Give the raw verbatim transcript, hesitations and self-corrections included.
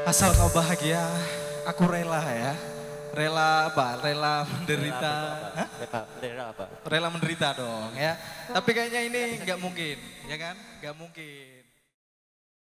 Asal kau bahagia, aku rela ya. Rela apa? Rela menderita. Hah? Rela apa? Rela menderita dong ya. Tapi kayaknya ini nggak mungkin, ya kan? Nggak mungkin.